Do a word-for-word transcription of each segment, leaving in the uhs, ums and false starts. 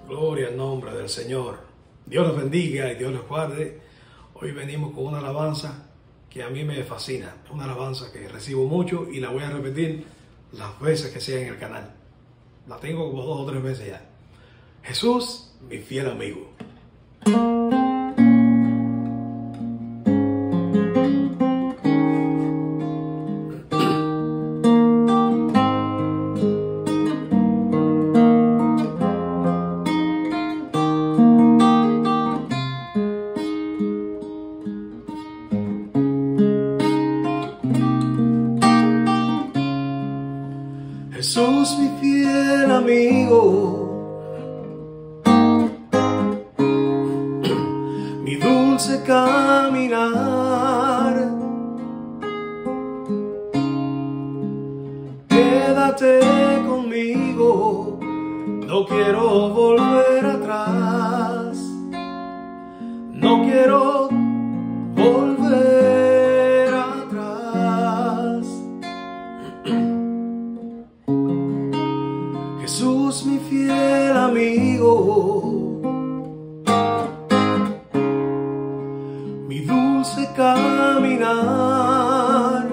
Gloria al nombre del Señor. Dios los bendiga y Dios los guarde. Hoy venimos con una alabanza que a mí me fascina. Una alabanza que recibo mucho y la voy a repetir las veces que sea en el canal. La tengo como dos o tres veces ya. Jesús, mi fiel amigo. Jesús, mi fiel amigo, mi dulce caminar, quédate conmigo, no quiero volver atrás, no quiero volver atrás. Jesús, mi fiel amigo, mi dulce caminar,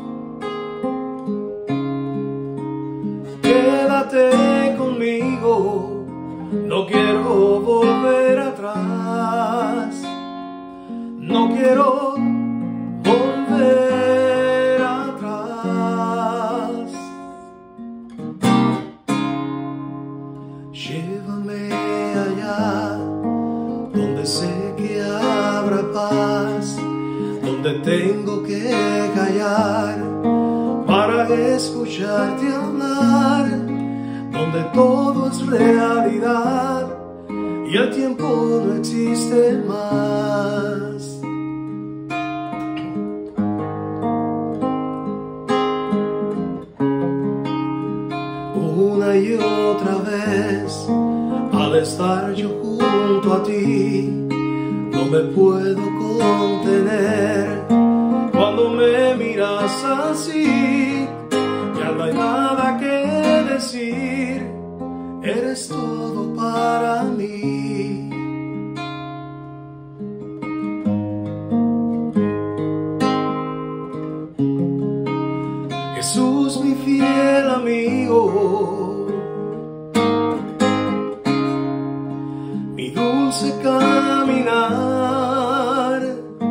quédate conmigo, no quiero volver atrás, no quiero volver atrás. Llévame allá, donde sé que habrá paz, donde tengo que callar para escucharte hablar, donde todo es realidad y el tiempo no existe más. Una y otra vez, al estar yo junto a ti, no me puedo contener. Cuando me miras así, ya no hay nada que decir, eres todo para mí. Jesús, mi fiel amigo, mi dulce caminar,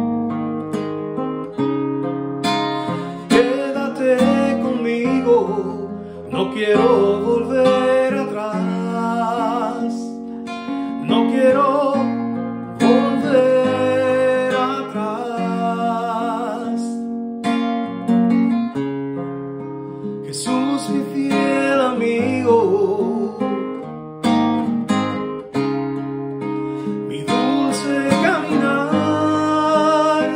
quédate conmigo, no quiero volver atrás, no quiero volver atrás. Jesús, mi fiel amigo, mi dulce caminar,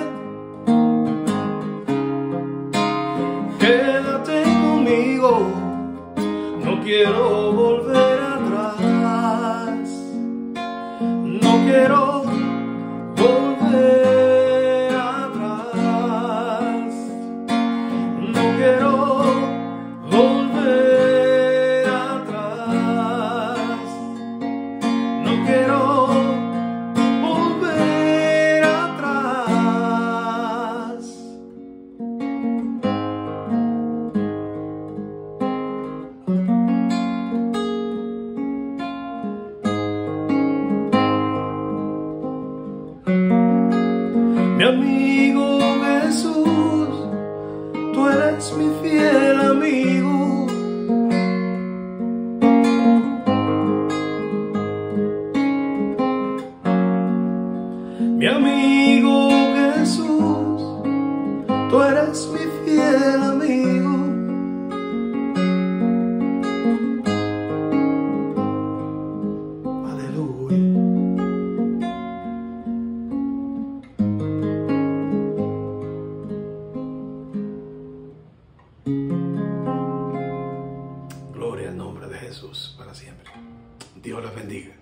quédate conmigo, no quiero volver atrás, no quiero volver atrás, no quiero volver atrás, no quiero volver atrás. Mi amigo Jesús, tú eres mi fiel amigo. Mi amigo Jesús, tú eres mi fiel amigo. Aleluya. Gloria al nombre de Jesús para siempre. Dios les bendiga.